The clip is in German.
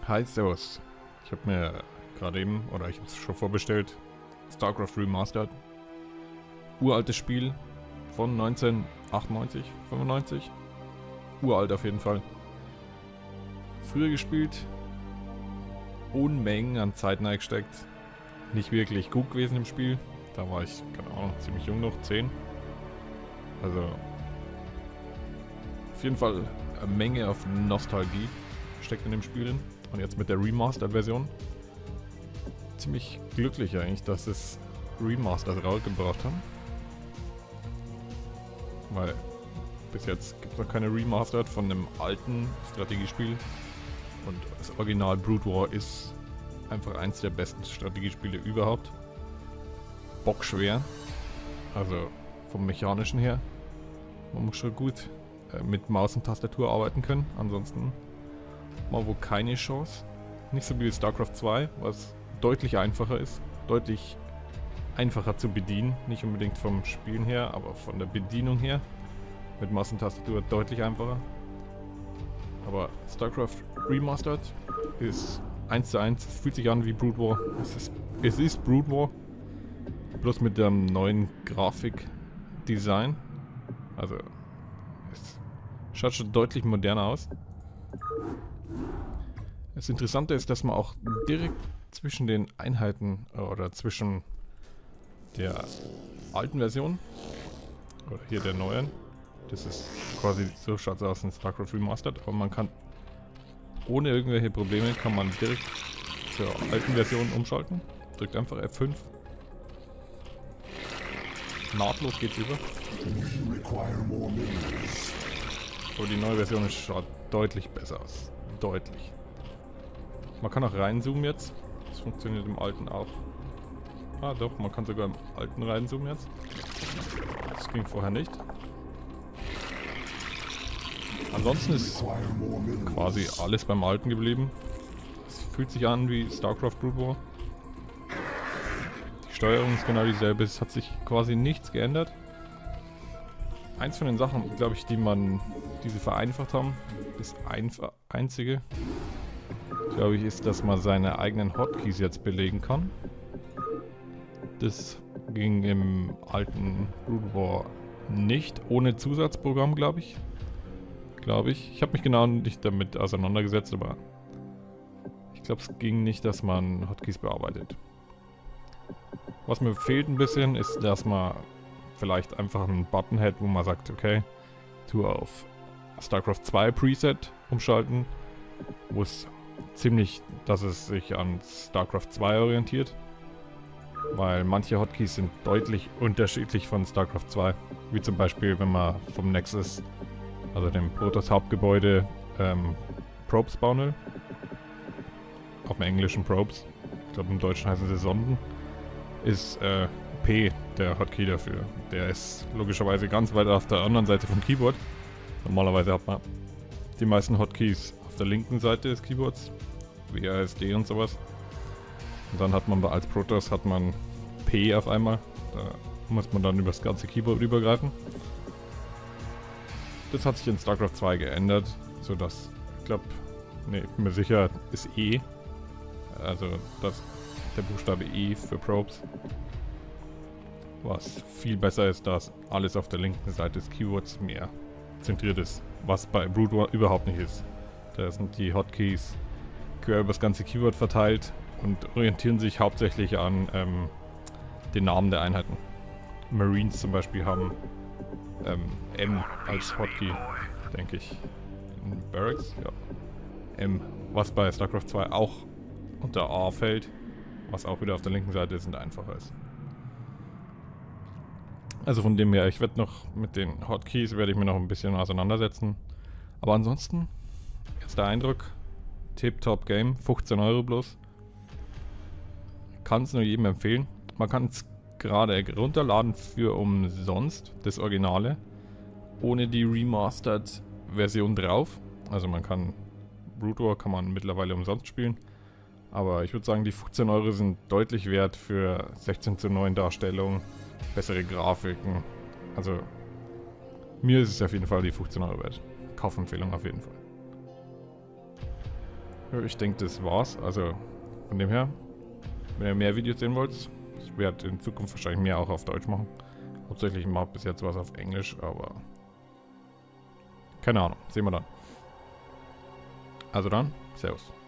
Hi, servus. Ich habe mir gerade eben, oder ich habe es schon vorbestellt, StarCraft Remastered. Uraltes Spiel von 1998, 95. Uralt auf jeden Fall. Früher gespielt, Unmengen an Zeit reingesteckt. Nicht wirklich gut gewesen im Spiel. Da war ich, keine Ahnung, ziemlich jung noch, 10. Also auf jeden Fall eine Menge auf Nostalgie steckt in dem Spiel drin. Und jetzt mit der Remastered-Version ziemlich glücklich eigentlich, dass es Remastered rausgebracht haben. Weil bis jetzt gibt es noch keine Remastered von einem alten Strategiespiel. Und das Original Brood War ist einfach eins der besten Strategiespiele überhaupt. Bockschwer. Also vom Mechanischen her. Man muss schon gut mit Maus und Tastatur arbeiten können. Ansonsten mal wohl keine Chance. Nicht so wie StarCraft 2, was deutlich einfacher ist. Deutlich einfacher zu bedienen. Nicht unbedingt vom Spielen her, aber von der Bedienung her. Mit Maus und Tastatur deutlich einfacher. Aber StarCraft Remastered ist 1:1. Es fühlt sich an wie Brood War. Es ist Brood War. Bloß mit dem neuen Grafikdesign. Also es schaut schon deutlich moderner aus. Das Interessante ist, dass man auch direkt zwischen den Einheiten oder zwischen der alten Version oder hier der neuen, das ist quasi, so schaut es aus in StarCraft Remastered, aber man kann ohne irgendwelche Probleme kann man direkt zur alten Version umschalten. Drückt einfach F5. Nahtlos geht's über. Aber die neue Version schaut deutlich besser aus. Deutlich. Man kann auch reinzoomen jetzt. Das funktioniert im alten auch. Ah doch, man kann sogar im alten reinzoomen jetzt. Das ging vorher nicht. Ansonsten ist quasi alles beim Alten geblieben. Es fühlt sich an wie StarCraft Brood War. Die Steuerung ist genau dieselbe, es hat sich quasi nichts geändert. Eins von den Sachen, glaube ich, die sie vereinfacht haben, das einzige, glaube ich, ist, dass man seine eigenen Hotkeys jetzt belegen kann. Das ging im alten Brood War nicht, ohne Zusatzprogramm, glaube ich. Ich habe mich genau nicht damit auseinandergesetzt, aber ich glaube, es ging nicht, dass man Hotkeys bearbeitet. Was mir fehlt ein bisschen, ist, dass man vielleicht einfach einen Button hätte, wo man sagt, okay, tu auf StarCraft 2 Preset umschalten, wo es dass es sich an StarCraft 2 orientiert. Weil manche Hotkeys sind deutlich unterschiedlich von StarCraft 2. Wie zum Beispiel, wenn man vom Nexus, also dem Protoss Hauptgebäude, Probes bauen will. Auf dem englischen Probes. Ich glaube im Deutschen heißen sie Sonden. Ist P der Hotkey dafür. Der ist logischerweise ganz weit auf der anderen Seite vom Keyboard. Normalerweise hat man die meisten Hotkeys auf der linken Seite des Keyboards. WASD und sowas. Und dann hat man als Protoss hat man P auf einmal. Da muss man dann über das ganze Keyboard übergreifen. Das hat sich in StarCraft 2 geändert, sodass, ich glaube, ich bin mir sicher, ist E. Also der Buchstabe E für Probes. Was viel besser ist, dass alles auf der linken Seite des Keyboards mehr zentriert ist. Was bei Brood War überhaupt nicht ist. Da sind die Hotkeys quer über das ganze Keyboard verteilt und orientieren sich hauptsächlich an den Namen der Einheiten. Marines zum Beispiel haben M als Hotkey, denke ich. In Barracks, ja. M, was bei StarCraft 2 auch unter A fällt, was auch wieder auf der linken Seite ist und einfacher ist. Also von dem her, ich werde noch mit den Hotkeys werde ich mir noch ein bisschen auseinandersetzen. Aber ansonsten, erster Eindruck, Tip-Top Game, 15 Euro bloß. Kann es nur jedem empfehlen. Man kann es gerade runterladen für umsonst, das Originale, ohne die Remastered-Version drauf. Also man kann, Brood War kann man mittlerweile umsonst spielen. Aber ich würde sagen, die 15 Euro sind deutlich wert für 16:9 Darstellung, bessere Grafiken. Also mir ist es auf jeden Fall die 15 Euro wert. Kaufempfehlung auf jeden Fall. Ja, ich denke, das war's. Also von dem her, wenn ihr mehr Videos sehen wollt, ich werde in Zukunft wahrscheinlich mehr auch auf Deutsch machen. Hauptsächlich mache bis jetzt was auf Englisch, aber keine Ahnung, sehen wir dann. Also dann, Servus.